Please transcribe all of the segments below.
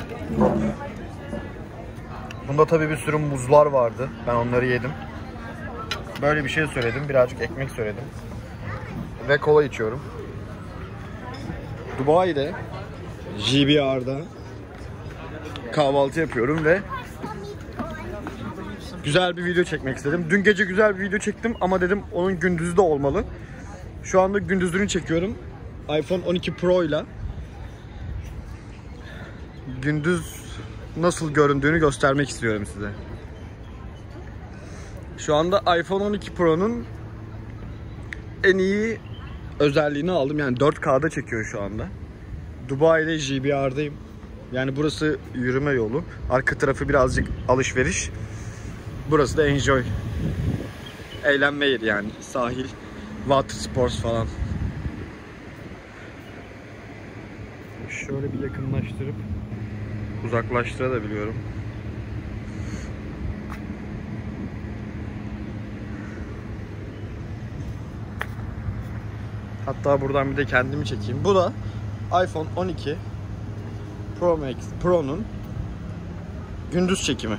Bunda tabii bir sürü muzlar vardı. Ben onları yedim. Böyle bir şey söyledim. Birazcık ekmek söyledim. Ve kola içiyorum. Dubai'de GBR'da kahvaltı yapıyorum ve güzel bir video çekmek istedim. Dün gece güzel bir video çektim ama dedim onun gündüzü de olmalı. Şu anda gündüzünü çekiyorum. iPhone 12 Pro ile gündüz nasıl göründüğünü göstermek istiyorum size. Şu anda iPhone 12 Pro'nun en iyi özelliğini aldım. Yani 4K'da çekiyor şu anda. Dubai'de GBR'dayım. Yani burası yürüme yolu. Arka tarafı birazcık alışveriş. Burası da enjoy. Eğlenme yeri yani. Sahil, water sports falan. Şöyle bir yakınlaştırıp uzaklaştırabiliyorum. Hatta buradan bir de kendimi çekeyim. Bu da iPhone 12 Pro Max Pro'nun gündüz çekimi.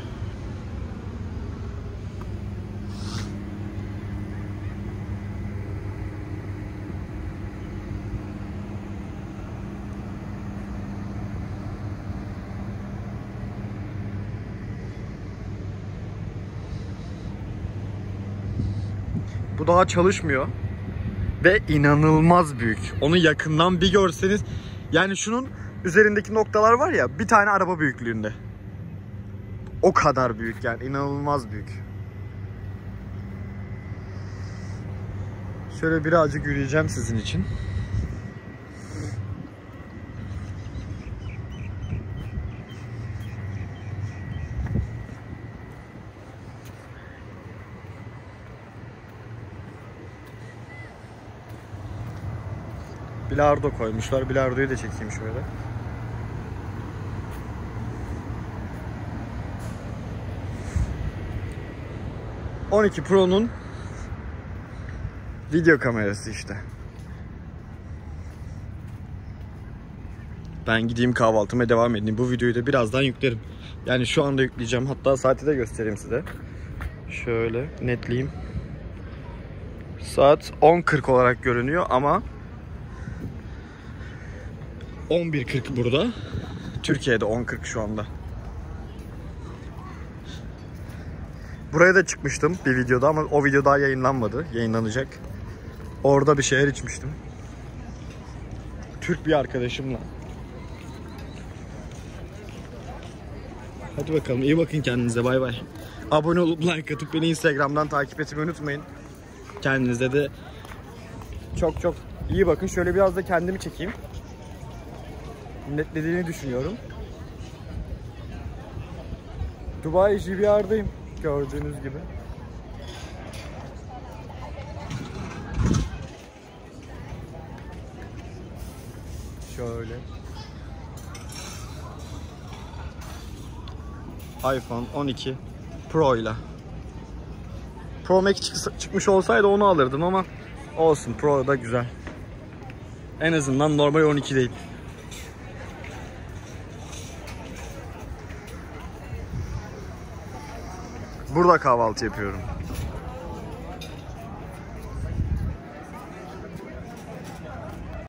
Bu daha çalışmıyor. Ve inanılmaz büyük. Onu yakından bir görseniz, yani şunun üzerindeki noktalar var ya, bir tane araba büyüklüğünde. O kadar büyük yani, inanılmaz büyük. Şöyle birazcık yürüyeceğim sizin için. Bilardo koymuşlar. Bilardoyu da çekeyim şöyle. ...12 Pro'nun video kamerası işte. Ben gideyim kahvaltıma devam edeyim. Bu videoyu da birazdan yüklerim. Yani şu anda yükleyeceğim. Hatta saati de göstereyim size. Şöyle netleyeyim. Saat 10.40 olarak görünüyor ama 11.40 burada. Türkiye'de 10.40 şu anda. Buraya da çıkmıştım bir videoda ama o video daha yayınlanmadı. Yayınlanacak. Orada bir şeyler içmiştim. Türk bir arkadaşımla. Hadi bakalım, iyi bakın kendinize, bay bay. Abone olup like atıp beni Instagram'dan takip etmeyi unutmayın. Kendinize de çok çok iyi bakın. Şöyle biraz da kendimi çekeyim. Netlediğini düşünüyorum. Dubai GBR'dayım gördüğünüz gibi. Şöyle. iPhone 12 Pro ile. Pro Max çıkmış olsaydı onu alırdım ama olsun, Pro da güzel. En azından normal 12 değil. Burada kahvaltı yapıyorum.